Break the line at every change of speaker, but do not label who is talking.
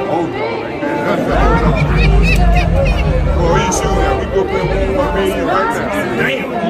old dog like that. Boy, you shooting at? We go play 1v1 right now. Damn.